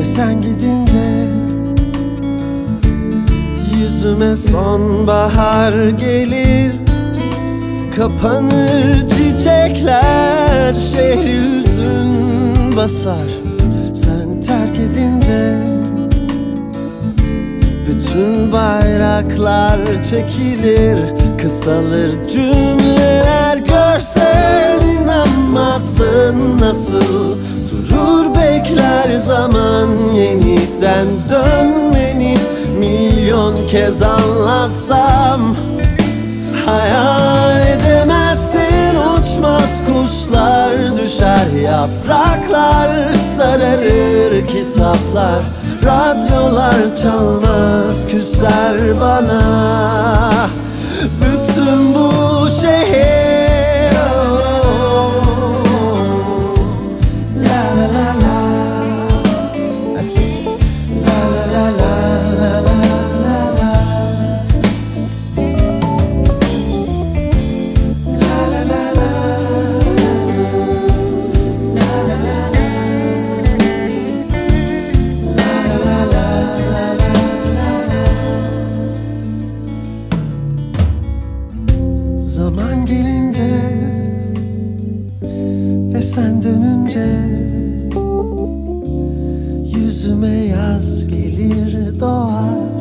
sen gidince yüzüme sonbahar gelir. Kapanır çiçekler, şehri hüzün basar sen terk edince. Bütün bayraklar çekilir, kısalır cümleler. Görsen inanmazsın nasıl durur bekler zaman. Yeniden dönmeni milyon kez anlatsam hayal edemezsin. Uçmaz kuşlar, düşer yapraklar, sararır kitaplar. Radyolar çalmaz, küser bana bütün bu şehir. La la la la, la la la la, la la la la, la la la la, la la la la. Zaman gelince ve sen dönünce yüzüme yaz gelir doğar.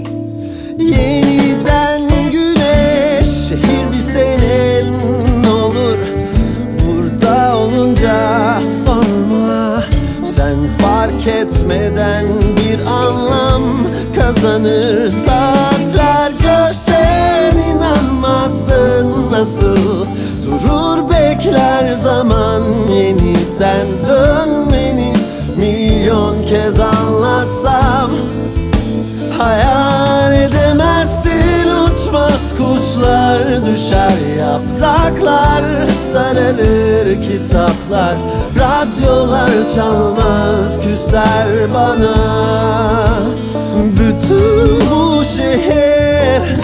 Yeniden güneş, şehir bir senin olur. Burada olunca sorma, sen fark etmeden bir anlam kazanır saatler. Görsen inanmazsın nasıl durur bekler zaman. Yeniden dönmeni milyon kez anlatsam hayal edemezsin. Uçmaz kuşlar, düşer yapraklar, sararır kitaplar. Radyolar çalmaz, küser bana bütün bu şehir.